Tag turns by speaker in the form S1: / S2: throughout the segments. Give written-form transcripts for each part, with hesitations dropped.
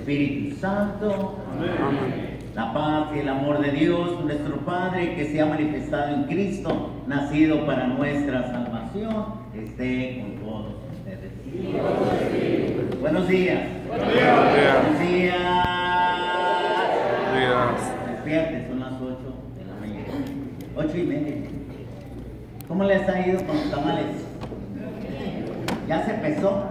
S1: Espíritu Santo.
S2: Amén.
S1: La paz y el amor de Dios, nuestro Padre, que se ha manifestado en Cristo, nacido para nuestra salvación, esté con todos ustedes. Buenos días.
S2: Buenos días.
S1: Buenos días.
S2: Buenos días.
S1: Despierte, son las 8 de la mañana. 8:30. ¿Cómo les ha ido con los tamales? ¿Ya se pesó?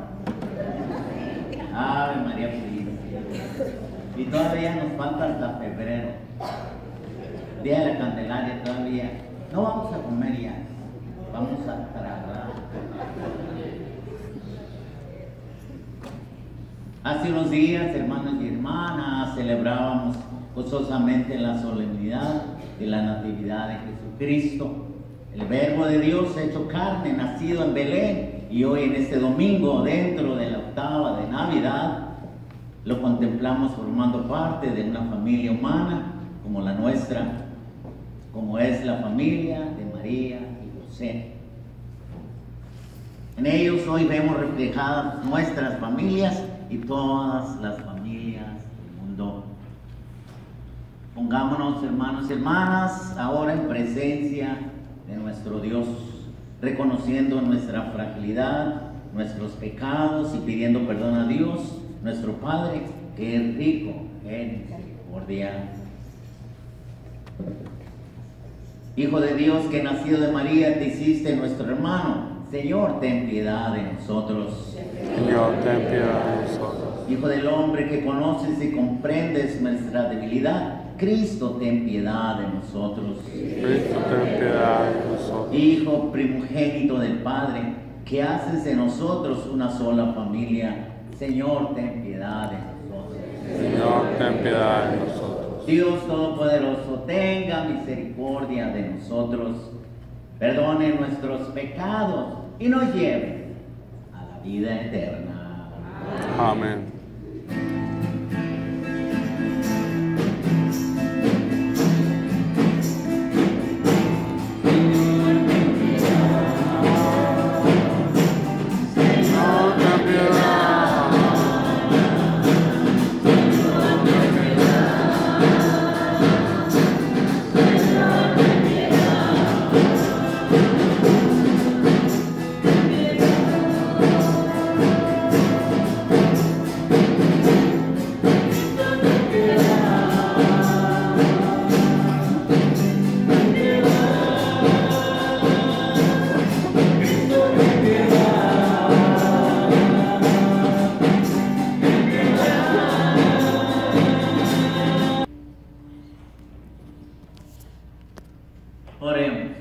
S1: Ave María Purísima. Y todavía nos falta hasta febrero. Día de la Candelaria todavía. No vamos a comer ya. Vamos a tragar. Hace unos días, hermanos y hermanas, celebrábamos gozosamente la solemnidad de la Natividad de Jesucristo, el Verbo de Dios hecho carne, nacido en Belén, y hoy en este domingo, dentro de la octava de Navidad, lo contemplamos formando parte de una familia humana como la nuestra, como es la familia de María y José. En ellos hoy vemos reflejadas nuestras familias y todas las familias del mundo. Pongámonos, hermanos y hermanas, ahora en presencia de nuestro Dios, reconociendo nuestra fragilidad, nuestros pecados y pidiendo perdón a Dios, nuestro Padre, que es rico en misericordia. Hijo de Dios, que nacido de María te hiciste nuestro hermano, Señor, ten piedad de nosotros.
S2: Señor, ten piedad de nosotros.
S1: Hijo del hombre, que conoces y comprendes nuestra debilidad, Cristo, ten piedad de nosotros.
S2: Cristo, ten piedad de nosotros.
S1: Hijo primogénito del Padre, que haces de nosotros una sola familia, Señor, ten piedad de nosotros.
S2: Señor, ten piedad de nosotros.
S1: Dios Todopoderoso, tenga misericordia de nosotros, perdone nuestros pecados y nos lleve a la vida eterna.
S2: Amén.
S1: Oremos.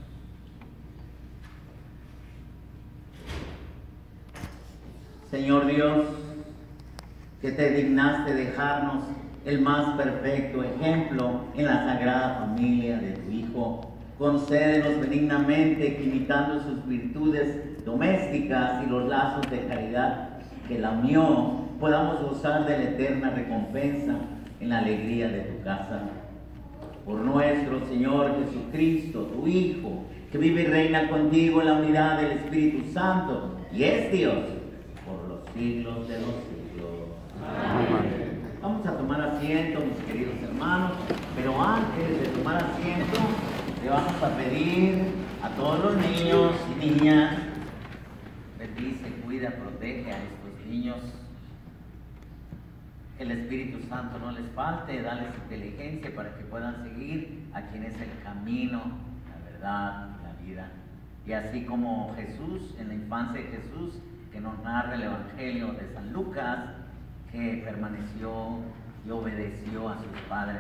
S1: Señor Dios, que te dignaste dejarnos el más perfecto ejemplo en la sagrada familia de tu Hijo, concédenos benignamente que, imitando sus virtudes domésticas y los lazos de caridad que la unió, podamos gozar de la eterna recompensa en la alegría de tu casa. Por nuestro Señor Jesucristo, tu Hijo, que vive y reina contigo en la unidad del Espíritu Santo, y es Dios por los siglos de los siglos.
S2: Amén.
S1: Vamos a tomar asiento, mis queridos hermanos, pero antes de tomar asiento, le vamos a pedir a todos los niños y niñas, bendice, cuida, protege a estos niños, que el Espíritu Santo no les falte, dales inteligencia para que puedan seguir a quien es el camino, la verdad y la vida. Y así como Jesús, en la infancia de Jesús, que nos narra el Evangelio de San Lucas, que permaneció y obedeció a sus padres.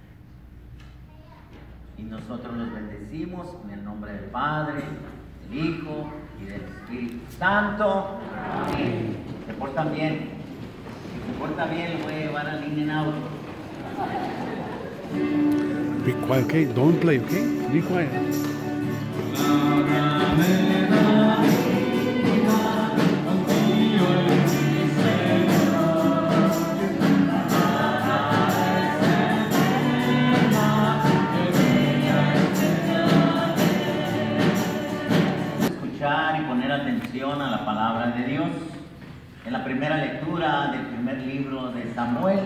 S1: Y nosotros los bendecimos en el nombre del Padre, del Hijo y del Espíritu Santo. Amén. Se portan bien. Si se porta bien, le voy a llevar al In and Out.
S2: Be quiet, okay? Don't play, okay? Be quiet.
S1: Escuchar y poner atención a la palabra de Dios. En la primera lectura del primer libro de Samuel,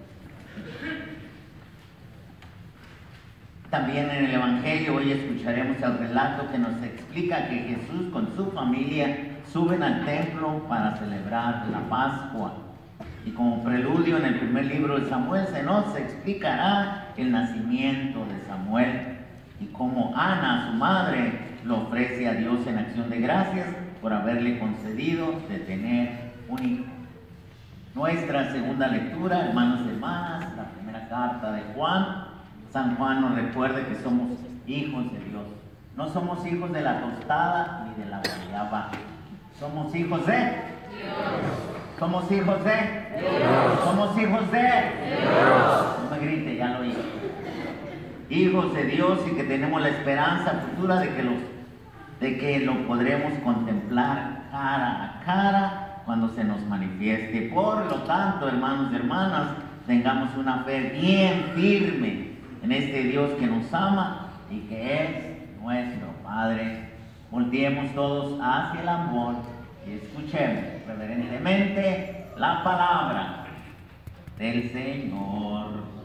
S1: también en el Evangelio, hoy escucharemos el relato que nos explica que Jesús con su familia suben al templo para celebrar la Pascua. Y como preludio en el primer libro de Samuel se nos explicará el nacimiento de Samuel y cómo Ana, su madre, lo ofrece a Dios en acción de gracias por haberle concedido de tener un hijo. Nuestra segunda lectura, hermanos y hermanas, la primera carta de Juan. San Juan nos recuerda que somos hijos de Dios. No somos hijos de la tostada ni de la guayaba. Somos hijos de Dios. Somos hijos de Dios. Somos hijos de Dios. No me grite, ya lo oí. Hijos de Dios y que tenemos la esperanza futura de que lo podremos contemplar cara a cara cuando se nos manifieste. Por lo tanto, hermanos y hermanas, tengamos una fe bien firme en este Dios que nos ama y que es nuestro Padre. Volteemos todos hacia el amor y escuchemos reverentemente la palabra del Señor.